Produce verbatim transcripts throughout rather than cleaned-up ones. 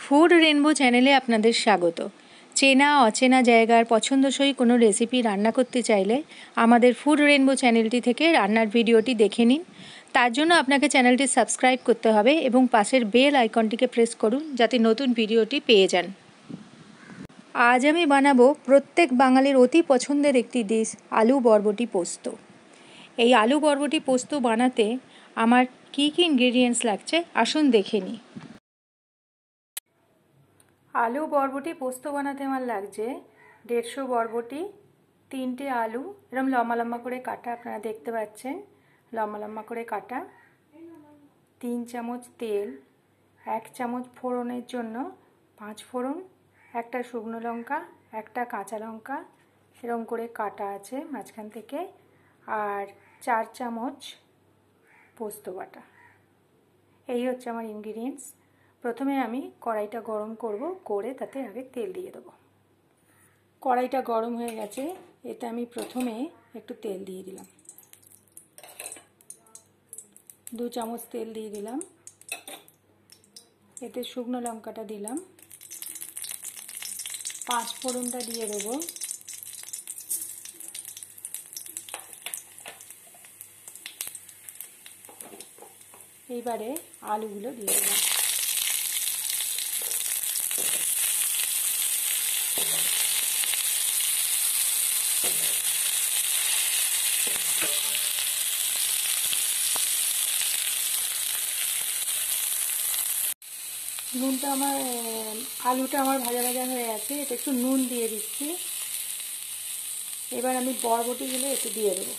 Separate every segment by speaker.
Speaker 1: Food rainbow চ্যানেলে আপনাদের স্বাগত। চেনা অচেনা জায়গার পছন্দসই কোনো রেসিপি রান্না করতে চাইলে আমাদের ফুড রেনবো চ্যানেলটি থেকে রান্নার ভিডিওটি দেখে নিন। তার জন্য আপনাকে চ্যানেলটি সাবস্ক্রাইব করতে হবে এবং পাশের বেল আইকনটিকে প্রেস করুন যাতে নতুন ভিডিওটি পেয়ে যান। আজ আমি বানাবো প্রত্যেক বাঙালির অতি পছন্দের একটি ডিশ, আলু বরবটি পোস্ত। এই আলু বরবটি পোস্ত বানাতে আমার কী কী ইনগ্রেডিয়েন্টস লাগছে আসুন দেখে নিই। আলু বরবটি পোস্ত বানাতে আমার লাগছে দেড়শো বরবটি, তিনটে আলু এরকম লম্বা লম্বা করে কাটা, আপনারা দেখতে পাচ্ছেন লম্বা লম্বা করে কাটা, তিন চামচ তেল, এক চামচ ফোড়নের জন্য পাঁচ ফোড়ন, একটা শুকনো লঙ্কা, একটা কাঁচা লঙ্কা এরকম করে কাটা আছে মাঝখান থেকে, আর চার চামচ পোস্ত বাটা। এই হচ্ছে আমার ইনগ্রিডিয়েন্টস। প্রথমে আমি কড়াইটা গরম করব, করে তাতে আগে তেল দিয়ে দেবো। কড়াইটা গরম হয়ে গেছে, এতে আমি প্রথমে একটু তেল দিয়ে দিলাম, দু চামচ তেল দিয়ে দিলাম। এতে শুকনো লঙ্কাটা দিলাম, পাঁচ ফোড়নটা দিয়ে দেবো, এইবারে আলুগুলো দিয়ে দেবো। নুনটা আমার আলুটা আমার ভাজা ভাজা হয়ে আছে, এটা একটু নুন দিয়ে দিচ্ছি। এবার আমি বরবটিগুলো একটু দিয়ে দেবো।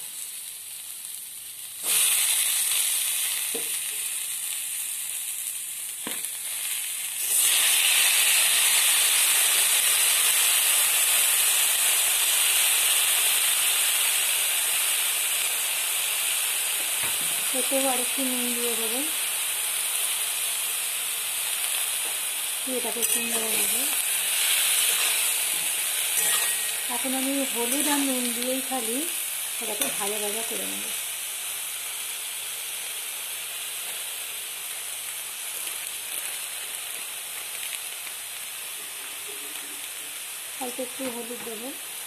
Speaker 1: এতেও আর একটু নুন দিয়ে দেবো, এটাকে একটু নেড়ে নেবো। এখন আমি হলুদ আর নুন দিয়েই খালি এটাকে ভাজা ভাজা করে নেব। অল্প একটু হলুদ দেবো,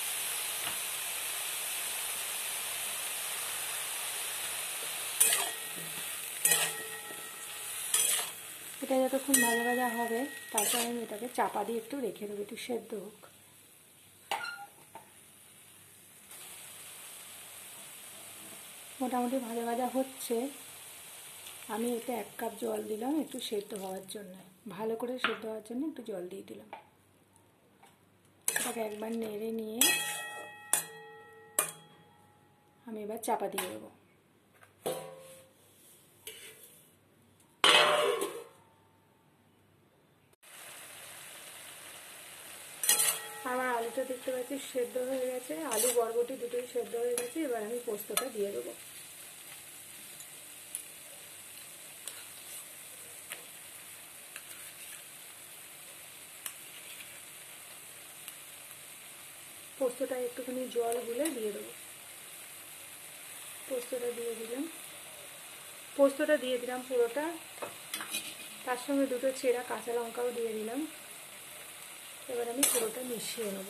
Speaker 1: এটা যতক্ষণ ভাজা ভাজা হবে তারপর আমি এটাকে চাপা দিয়ে একটু রেখে দেবো, একটু সেদ্ধ হোক। মোটামুটি ভাজা ভাজা হচ্ছে, আমি এতে এক কাপ জল দিলাম একটু সেদ্ধ হওয়ার জন্য, ভালো করে সেদ্ধ হওয়ার জন্য একটু জল দিয়ে দিলাম। এটাকে একবার নেড়ে নিয়ে আমি এবার চাপা দিয়ে দেবো। আমার আলুটা দেখতে পাচ্ছি সেদ্ধ হয়ে গেছে, আলু বরবটি দুটোই সেদ্ধ হয়ে গেছে। এবার আমি পোস্তটা দিয়ে দেবো। পোস্তটা একটুখানি জল গুলে দিয়ে দেবো। পোস্তটা দিয়ে দিলাম, পোস্তটা দিয়ে দিলাম পুরোটা, তার সঙ্গে দুটো চেরা কাঁচা লঙ্কাও দিয়ে দিলাম। এবার আমি পুরোটা মিশিয়ে নেব।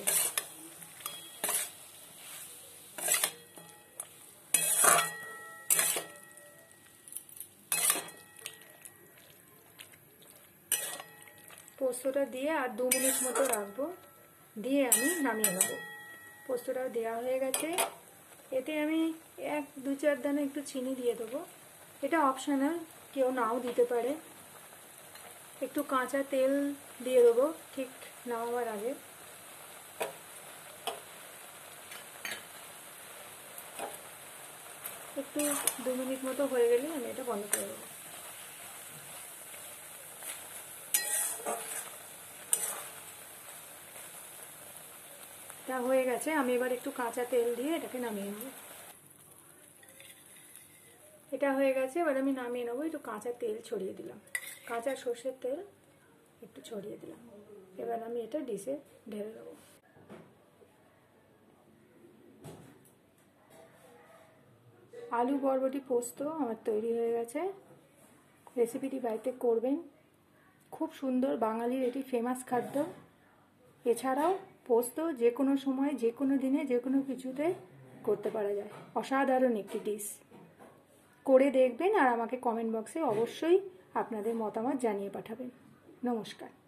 Speaker 1: পোস্তটা দিয়ে আর দু মিনিট মতো রাখবো, দিয়ে আমি নামিয়ে নেব। পোস্তটাও দেওয়া হয়ে গেছে, এতে আমি এক দু চার দানা একটু চিনি দিয়ে দেবো, এটা অপশনাল, কেউ নাও দিতে পারে। একটু কাঁচা তেল দিয়ে দেবো ঠিক নামাবার আগে। একটু দু মিনিট মতো হয়ে গেলে আমি এটা বন্ধ করে দেবো। এটা হয়ে গেছে, আমি এবার একটু কাঁচা তেল দিয়ে এটাকে নামিয়ে নেব। এটা হয়ে গেছে, এবার আমি নামিয়ে নেবো। একটু কাঁচা তেল ছড়িয়ে দিলাম, কাঁচা সর্ষের তেল একটু ছড়িয়ে দিলাম। এবার আমি এটা ডিশে ঢেলে দেবো। আলু বরবটি পোস্ত আমার তৈরি হয়ে গেছে। রেসিপিটি বাড়িতে করবেন, খুব সুন্দর, বাঙালির এটি ফেমাস খাদ্য। এছাড়াও পোস্ত যে কোনো সময়, যে কোনো দিনে, যে কোনো কিছুতে করতে পারা যায়। অসাধারণ একটি ডিশ। করে দেখবেন আর আমাকে কমেন্ট বক্সে অবশ্যই আপনাদের মতামত জানিয়ে পাঠাবেন। নমস্কার।